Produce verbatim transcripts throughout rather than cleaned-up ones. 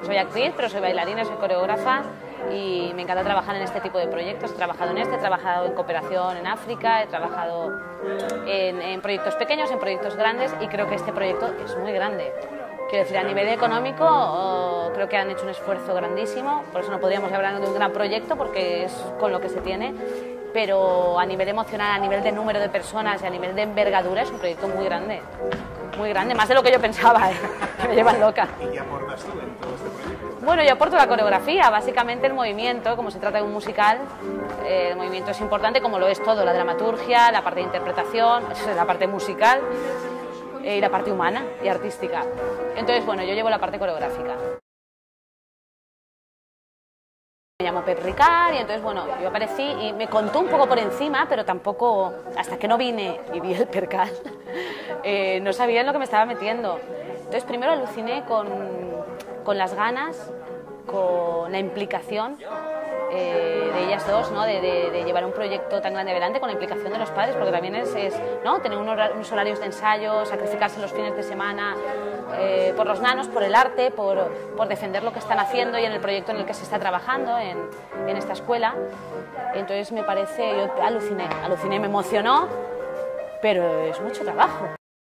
Soy actriz, pero soy bailarina, soy coreógrafa y me encanta trabajar en este tipo de proyectos. He trabajado en este, he trabajado en cooperación en África, he trabajado en, en proyectos pequeños, en proyectos grandes y creo que este proyecto es muy grande. Quiero decir, a nivel económico oh, creo que han hecho un esfuerzo grandísimo, por eso no podríamos hablar de un gran proyecto porque es con lo que se tiene, pero a nivel emocional, a nivel de número de personas y a nivel de envergadura es un proyecto muy grande, muy grande, más de lo que yo pensaba, ¿eh? Que me llevan loca. ¿Y qué aportas tú en todo este proyecto? Bueno, yo aporto la coreografía, básicamente el movimiento, como se trata de un musical, eh, el movimiento es importante como lo es todo, la dramaturgia, la parte de interpretación, la parte musical y la parte humana y artística. Entonces, bueno, yo llevo la parte coreográfica. Me llamo Pep Ricard y entonces, bueno, yo aparecí y me contó un poco por encima, pero tampoco, hasta que no vine y vi el percal, eh, no sabía en lo que me estaba metiendo. Entonces, primero aluciné con, con las ganas, con la implicación Eh, de ellas dos, ¿no? de, de, de llevar un proyecto tan grande adelante con la implicación de los padres, porque también es, es ¿no? tener unos, unos horarios de ensayo, sacrificarse los fines de semana eh, por los nanos, por el arte, por, por defender lo que están haciendo y en el proyecto en el que se está trabajando en, en esta escuela. Entonces me parece, yo aluciné, aluciné, me emocionó, pero es mucho trabajo.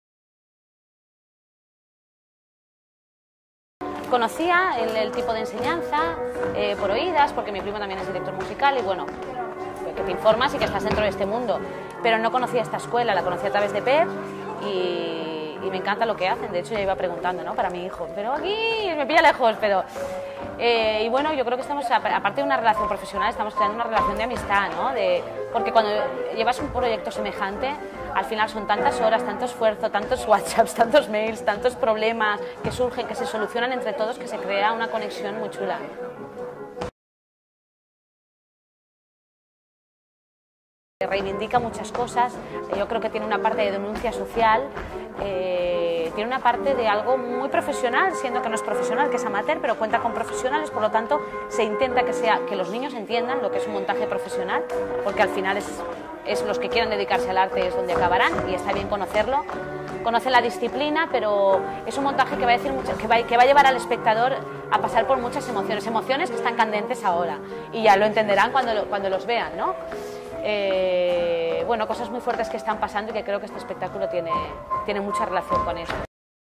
Conocía el, el tipo de enseñanza eh, por oídas, porque mi primo también es director musical y bueno, que te informas y que estás dentro de este mundo, pero no conocía esta escuela, la conocí a través de Pep y, y me encanta lo que hacen. De hecho ya iba preguntando, ¿no? Para mi hijo, pero aquí me pilla lejos, pero... Eh, y bueno, yo creo que estamos, aparte de una relación profesional, estamos creando una relación de amistad, ¿no? De, porque cuando llevas un proyecto semejante, al final son tantas horas, tanto esfuerzo, tantos WhatsApps, tantos mails, tantos problemas que surgen, que se solucionan entre todos, que se crea una conexión muy chula. Reivindica muchas cosas, yo creo que tiene una parte de denuncia social, eh, tiene una parte de algo muy profesional, siendo que no es profesional, que es amateur, pero cuenta con profesionales, por lo tanto se intenta que, sea, que los niños entiendan lo que es un montaje profesional, porque al final es, es los que quieran dedicarse al arte es donde acabarán y está bien conocerlo. Conocen la disciplina, pero es un montaje que va a decir mucho, que va, que va a llevar al espectador a pasar por muchas emociones, emociones que están candentes ahora y ya lo entenderán cuando, lo, cuando los vean, ¿no? Eh, bueno, cosas muy fuertes que están pasando y que creo que este espectáculo tiene, tiene mucha relación con eso.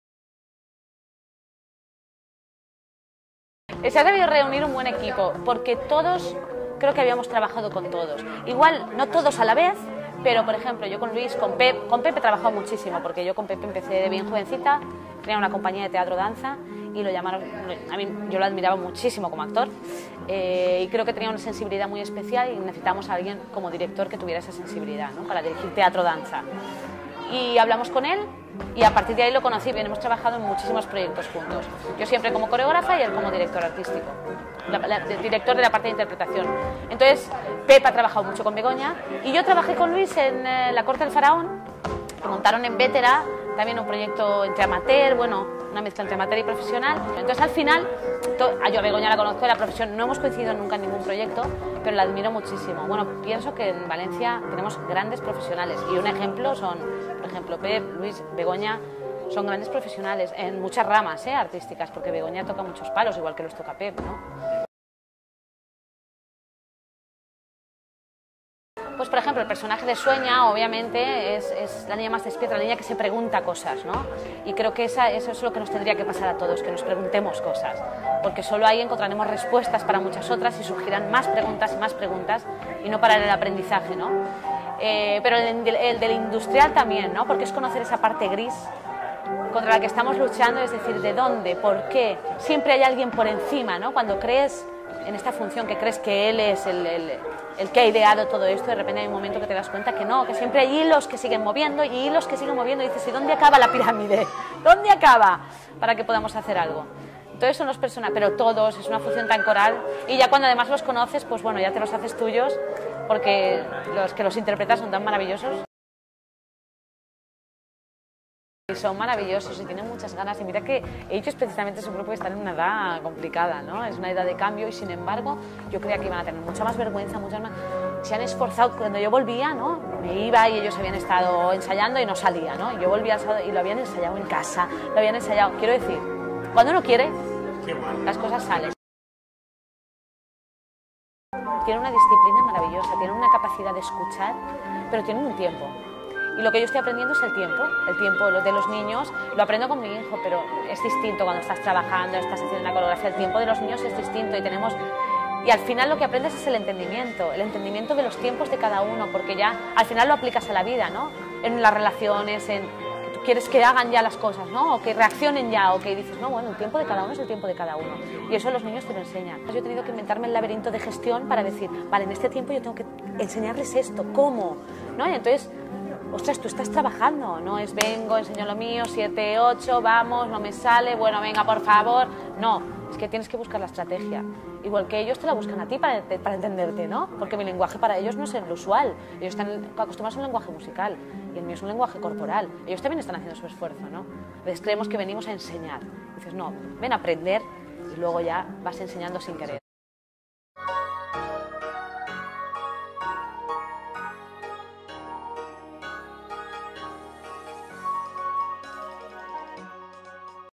Se ha debido reunir un buen equipo, porque todos, creo que habíamos trabajado con todos. Igual, no todos a la vez, pero por ejemplo, yo con Luis, con Pep, con Pep he trabajado muchísimo, porque yo con Pep empecé de bien jovencita, tenía una compañía de teatro-danza y lo llamaron, a mí yo lo admiraba muchísimo como actor eh, y creo que tenía una sensibilidad muy especial y necesitábamos a alguien como director que tuviera esa sensibilidad, ¿no? Para dirigir teatro-danza. Y hablamos con él y a partir de ahí lo conocí, bien, hemos trabajado en muchísimos proyectos juntos. Yo siempre como coreógrafa y él como director artístico, la, la, director de la parte de interpretación. Entonces, Pep ha trabajado mucho con Begoña y yo trabajé con Luis en eh, La Corte del Faraón, que montaron en Vétera, también un proyecto entre amateur, bueno, una mezcla entre amateur y profesional. Entonces, al final, to, yo a Begoña la conozco de la profesión, no hemos coincidido nunca en ningún proyecto, pero la admiro muchísimo. Bueno, pienso que en Valencia tenemos grandes profesionales y un ejemplo son, por ejemplo, Pep, Luis, Begoña, son grandes profesionales en muchas ramas ¿eh? artísticas, porque Begoña toca muchos palos, igual que los toca Pep, ¿no? Pues por ejemplo el personaje de Sueña obviamente es, es la niña más despierta, la niña que se pregunta cosas, ¿no? Y creo que esa, eso es lo que nos tendría que pasar a todos, que nos preguntemos cosas, porque solo ahí encontraremos respuestas para muchas otras y surgirán más preguntas y más preguntas y no parar el aprendizaje, ¿no? Eh, pero el, el del industrial también, ¿no? Porque es conocer esa parte gris contra la que estamos luchando, es decir, ¿de dónde? ¿Por qué? Siempre hay alguien por encima, ¿no? Cuando crees en esta función, que crees que él es el, el, el que ha ideado todo esto, de repente hay un momento que te das cuenta que no, que siempre hay hilos que siguen moviendo y hilos que siguen moviendo y dices, ¿y dónde acaba la pirámide? ¿Dónde acaba? Para que podamos hacer algo. Entonces son los personajes, pero todos, es una función tan coral y ya cuando además los conoces, pues bueno, ya te los haces tuyos porque los que los interpretas son tan maravillosos. Son maravillosos y tienen muchas ganas y mira que ellos precisamente es un grupo que está en una edad complicada, ¿no? Es una edad de cambio y sin embargo yo creía que iban a tener mucha más vergüenza, muchas más... Se han esforzado, cuando yo volvía, ¿no? Me iba y ellos habían estado ensayando y no salía, ¿no? Yo volvía al sábado y lo habían ensayado en casa, lo habían ensayado, quiero decir, cuando uno quiere, Qué bueno. Las cosas salen. Tienen una disciplina maravillosa, tienen una capacidad de escuchar, pero tienen un tiempo. Y lo que yo estoy aprendiendo es el tiempo, el tiempo lo de los niños, lo aprendo con mi hijo, pero es distinto cuando estás trabajando, estás haciendo una coreografía, el tiempo de los niños es distinto y tenemos... Y al final lo que aprendes es el entendimiento, el entendimiento de los tiempos de cada uno, porque ya al final lo aplicas a la vida, ¿no? En las relaciones, en que tú quieres que hagan ya las cosas, ¿no? O que reaccionen ya, o que dices, no, bueno, el tiempo de cada uno es el tiempo de cada uno. Y eso los niños te lo enseñan. Yo he tenido que inventarme el laberinto de gestión para decir, vale, en este tiempo yo tengo que enseñarles esto, ¿cómo? ¿No? Y entonces... Ostras, tú estás trabajando, no es vengo, enseño lo mío, siete, ocho, vamos, no me sale, bueno, venga, por favor. No, es que tienes que buscar la estrategia. Igual que ellos te la buscan a ti para, para entenderte, ¿no? Porque mi lenguaje para ellos no es el usual. Ellos están acostumbrados a un lenguaje musical y el mío es un lenguaje corporal. Ellos también están haciendo su esfuerzo, ¿no? A veces creemos que venimos a enseñar. Dices, no, ven a aprender y luego ya vas enseñando sin querer.